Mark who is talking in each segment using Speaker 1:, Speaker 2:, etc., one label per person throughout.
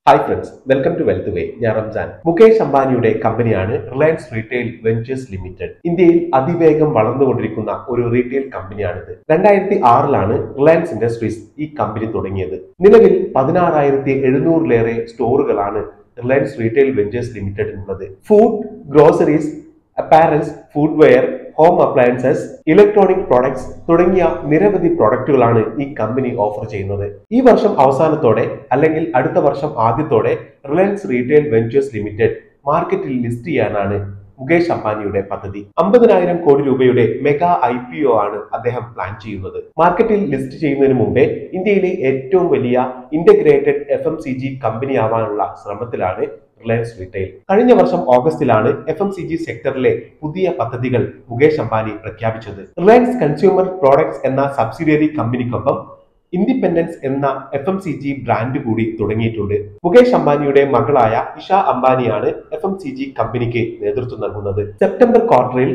Speaker 1: Hi friends, welcome to Wealth Way. ഞാൻ റംസാൻ. മുകേഷ് അംബാനിയുടെ കമ്പനിയാണ് Reliance Retail Ventures Limited. ഇന്ത്യയിൽ അതിവേഗം വളർന്നുകൊണ്ടിരിക്കുന്ന ഒരു റീറ്റെയിൽ കമ്പനിയാണിത്. 2006-ലാണ് റിലയൻസ് ഇൻഡസ്ട്രീസ് ഈ കമ്പനി തുടങ്ങിയത്. നിലവിൽ 16,700-ലേറെ സ്റ്റോറുകളാണ് റിലയൻസ് റീറ്റെയിൽ വെഞ്ചേഴ്സ് ലിമിറ്റഡിനുള്ളത്. Food, groceries, apparels, footwear, home appliances, electronic products തുടങ്ങിയ നിരവധി പ്രോഡക്റ്റുകളാണ് ഈ കമ്പനി ഓഫർ ചെയ്യുന്നത്. ഈ വർഷം അവസാനത്തോടെ അല്ലെങ്കിൽ അടുത്ത വർഷം ആദ്യത്തോടെ റിലയൻസ് റീറ്റെയിൽ വെഞ്ചേഴ്സ് ലിമിറ്റഡ് മാർക്കറ്റിൽ ലിസ്റ്റ് ചെയ്യാനാണ് മുകേഷ് അംബാനിയുടെ പദ്ധതി. 50,000 കോടി രൂപയുടെ മെഗാ IPO ആണ് അദ്ദേഹം പ്ലാൻ ചെയ്യുന്നത്. മാർക്കറ്റിൽ ലിസ്റ്റ് ചെയ്യുന്നതിന് മുമ്പേ ഇന്ത്യയിലെ ഏറ്റവും വലിയ ഇന്റഗ്രേറ്റഡ് FMCG കമ്പനി ആവാനുള്ള ശ്രമത്തിലാണ് റിലയൻസ് റീറ്റെയിൽ. കഴിഞ്ഞ വർഷം ഓഗസ്റ്റിലാണ് FMCG സെക്ടറിലെ പുതിയ പദ്ധതികൾ മുകേഷ് അംബാനി പ്രഖ്യാപിച്ചത്. റിലയൻസ് കൺസ്യൂമർ പ്രോഡക്ട്സ് എന്ന സബ്സിഡിയറി കമ്പനിക്കൊപ്പം ഇൻഡിപെൻഡൻസ് എന്ന FMCG ബ്രാൻഡ് കൂടി തുടങ്ങിയിട്ടുണ്ട്. മുകേഷ് അംബാനിയുടെ മകളായ ഇഷ അംബാനിയാണ് FMCG കമ്പനിക്ക് നേതൃത്വം നൽകുന്നത്. സെപ്റ്റംബർ ക്വാർട്ടറിൽ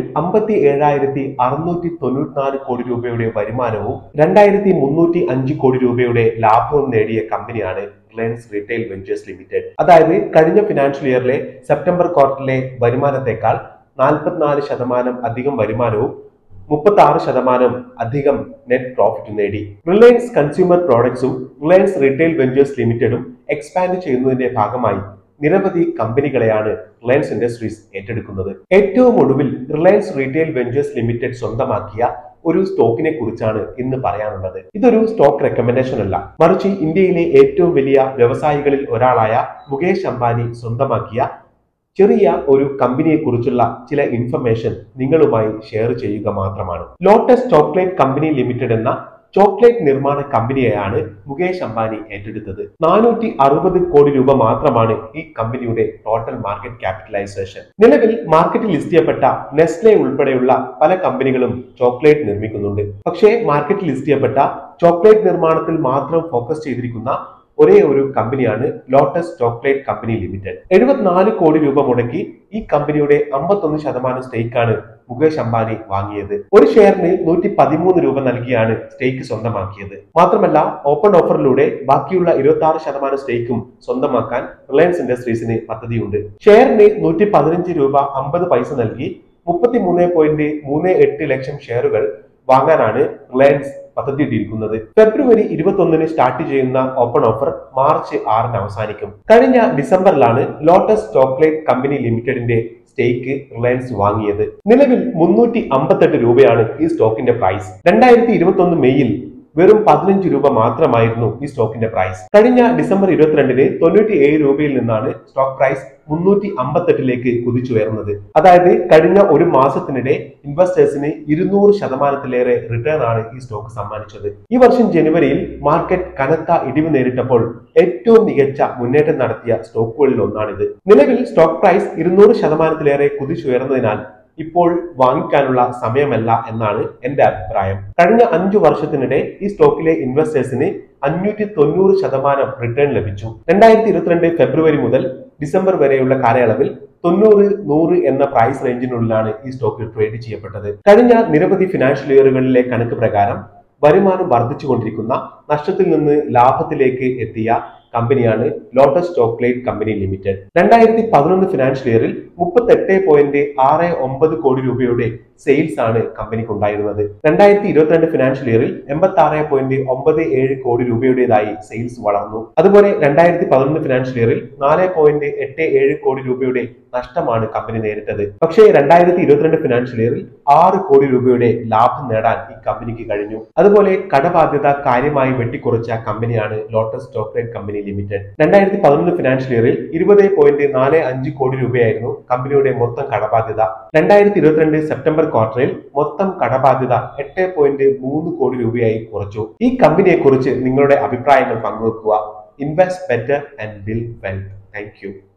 Speaker 1: 57,694 കോടി രൂപയുടെ വരുമാനവും 2,305 കോടി രൂപയുടെ ലാഭവും നേടിയ കമ്പനിയാണ് റിലയൻസ് റീറ്റെയിൽ വെഞ്ചേഴ്സ് ലിമിറ്റഡ്. അതായത് കഴിഞ്ഞ ഫിനാൻഷ്യൽ ഇയറിലെ സെപ്റ്റംബർ ക്വാർട്ടറിലെ വരുമാനത്തെക്കാൾ 44% അധികം വരുമാനവും 36% അധികം നെറ്റ് പ്രോഫിറ്റ് നേടി. റിലയൻസ് കൺസ്യൂമർ പ്രോഡക്ട്സും റിലയൻസ് റീറ്റെയിൽ വെഞ്ചേഴ്സ് ലിമിറ്റഡും എക്സ്പാൻഡ് ചെയ്യുന്നതിന്റെ ഭാഗമായി നിരവധി കമ്പനികളെയാണ് റിലയൻസ് ഇൻഡസ്ട്രീസ് ഏറ്റെടുക്കുന്നത്. ഏറ്റവും ഒടുവിൽ റിലയൻസ് റീറ്റെയിൽ വെഞ്ചേഴ്സ് ലിമിറ്റഡ് സ്വന്തമാക്കിയ ഒരു സ്റ്റോക്കിനെ കുറിച്ചാണ് ഇന്ന് പറയാനുള്ളത്. ഇതൊരു സ്റ്റോക്ക് റെക്കമെൻഡേഷൻ അല്ല, മറിച്ച് ഇന്ത്യയിലെ ഏറ്റവും വലിയ വ്യവസായികളിൽ ഒരാളായ മുകേഷ് അംബാനി സ്വന്തമാക്കിയ ചെറിയ ഒരു കമ്പനിയെ കുറിച്ചുള്ള ചില ഇൻഫർമേഷൻ നിങ്ങളുമായി ഷെയർ ചെയ്യുക മാത്രമാണ്. ലോട്ടസ് ചോക്ലേറ്റ് കമ്പനി ലിമിറ്റഡ് എന്ന ചോക്ലേറ്റ് നിർമ്മാണ കമ്പനിയെയാണ് മുകേഷ് അംബാനി ഏറ്റെടുത്തത്. 460 കോടി രൂപ മാത്രമാണ് ഈ കമ്പനിയുടെ ടോട്ടൽ മാർക്കറ്റ് ക്യാപിറ്റലൈസേഷൻ. നിലവിൽ മാർക്കറ്റിൽ ലിസ്റ്റ് ചെയ്യപ്പെട്ട നെസ്ലെ ഉൾപ്പെടെയുള്ള പല കമ്പനികളും ചോക്ലേറ്റ് നിർമ്മിക്കുന്നുണ്ട്. പക്ഷേ മാർക്കറ്റിൽ ലിസ്റ്റ് ചെയ്യപ്പെട്ട ചോക്ലേറ്റ് നിർമ്മാണത്തിൽ മാത്രം ഫോക്കസ് ചെയ്തിരിക്കുന്ന ഒരേ ഒരു കമ്പനിയാണ് ലോട്ടസ് ചോക്ലേറ്റ് കമ്പനി ലിമിറ്റഡ്. 74 കോടി രൂപ മുടക്കി ഈ കമ്പനിയുടെ 51% സ്റ്റേക്കാണ് മുകേഷ് അംബാനി വാങ്ങിയത്. ഒരു ഷെയറിന് 113 രൂപ നൽകിയാണ് സ്റ്റേക്ക് സ്വന്തമാക്കിയത്. മാത്രമല്ല ഓപ്പൺ ഓഫറിലൂടെ ബാക്കിയുള്ള 26% സ്റ്റേക്കും സ്വന്തമാക്കാൻ റിലയൻസ് ഇൻഡസ്ട്രീസിന് പദ്ധതിയുണ്ട്. ഷെയറിന് 115 രൂപ 50 പൈസ നൽകി 33.38 ലക്ഷം ഷെയറുകൾ വാങ്ങാനാണ് റിലയൻസ് പദ്ധതിയിട്ടിരിക്കുന്നത്. ഫെബ്രുവരി 21-ന് സ്റ്റാർട്ട് ചെയ്യുന്ന ഓപ്പൺ ഓഫർ മാർച്ച് 6-ന് അവസാനിക്കും. കഴിഞ്ഞ ഡിസംബറിലാണ് ലോട്ടസ് ചോക്ലേറ്റ് കമ്പനി ലിമിറ്റഡിന്റെ സ്റ്റേക്ക് റിലയൻസ് വാങ്ങിയത്. നിലവിൽ 358 രൂപയാണ് ഈ സ്റ്റോക്കിന്റെ പ്രൈസ്. 2021 മെയ്യിൽ വെറും 15 രൂപ മാത്രമായിരുന്നു ഈ സ്റ്റോക്കിന്റെ പ്രൈസ്. കഴിഞ്ഞ ഡിസംബർ 22-ന് 97 രൂപയിൽ നിന്നാണ് സ്റ്റോക്ക് പ്രൈസ് 358-ലേക്ക് കുതിച്ചുയർന്നത്. അതായത് കഴിഞ്ഞ ഒരു മാസത്തിനിടെ ഇൻവെസ്റ്റേഴ്സിന് 200%-ലേറെ റിട്ടേൺ ആണ് ഈ സ്റ്റോക്ക് സമ്മാനിച്ചത്. ഈ വർഷം ജനുവരിയിൽ മാർക്കറ്റ് കനത്ത ഇടിവ് നേരിട്ടപ്പോൾ ഏറ്റവും മികച്ച മുന്നേറ്റം നടത്തിയ സ്റ്റോക്കുകളിൽ ഒന്നാണിത്. നിലവിൽ സ്റ്റോക്ക് പ്രൈസ് 200%-ലേറെ കുതിച്ചുയർന്നതിനാൽ ഇപ്പോൾ വാങ്ങിക്കാനുള്ള സമയമല്ല എന്നാണ് എന്റെ അഭിപ്രായം. കഴിഞ്ഞ 5 വർഷത്തിനിടെ ഈ സ്റ്റോക്കിലെ ഇൻവെസ്റ്റേഴ്സിന് 590% റിട്ടേൺ ലഭിച്ചു. 2022 ഫെബ്രുവരി മുതൽ ഡിസംബർ വരെയുള്ള കാലയളവിൽ 90-100 എന്ന പ്രൈസ് റേഞ്ചിനുള്ളിലാണ് ഈ സ്റ്റോക്ക് ട്രേഡ് ചെയ്യപ്പെട്ടത്. കഴിഞ്ഞ നിരവധി ഫിനാൻഷ്യൽ ഇയറുകളിലെ കണക്ക് പ്രകാരം വരുമാനം വർദ്ധിച്ചുകൊണ്ടിരിക്കുന്ന നഷ്ടത്തിൽ നിന്ന് ലാഭത്തിലേക്ക് എത്തിയ കമ്പനിയാണ് Lotus Chocolate Company Limited. 2011 financial ഇയറിൽ 38.69 കോടി രൂപയുടെ സെയിൽസ് ആണ് കമ്പനിക്ക് ഉണ്ടായിരുന്നത്. 2022 ഫിനാൻഷ്യൽ ഇയറിൽ 86.97 കോടി രൂപയുടേതായി സെയിൽസ് വളർന്നു. അതുപോലെ 2011 ഫിനാൻഷ്യൽ ഇയറിൽ 4.87 കോടി രൂപയുടെ നഷ്ടമാണ് കമ്പനി നേരിട്ടത്. പക്ഷേ 2022 ഫിനാൻഷ്യൽ ഇയറിൽ 6 കോടി രൂപയുടെ ലാഭം നേടാൻ ഈ കമ്പനിക്ക് കഴിഞ്ഞു. അതുപോലെ കടബാധ്യത കാര്യമായി വെട്ടിക്കുറച്ച കമ്പനിയാണ് Lotus Chocolate Company Limited. 2011 financial ഇയറിൽ 20.45 കോടി രൂപയായിരുന്നു കമ്പനിയുടെ മൊത്തം കടബാധ്യത. 2022 സെപ്റ്റംബർ ക്വാർട്ടറിൽ മൊത്തം കടബാധ്യത 8.3 കോടി രൂപയായി കുറച്ചു. ഈ കമ്പനിയെ കുറിച്ച് നിങ്ങളുടെ അഭിപ്രായങ്ങൾ പങ്കുവെക്കുക. Invest better and build wealth. Thank U.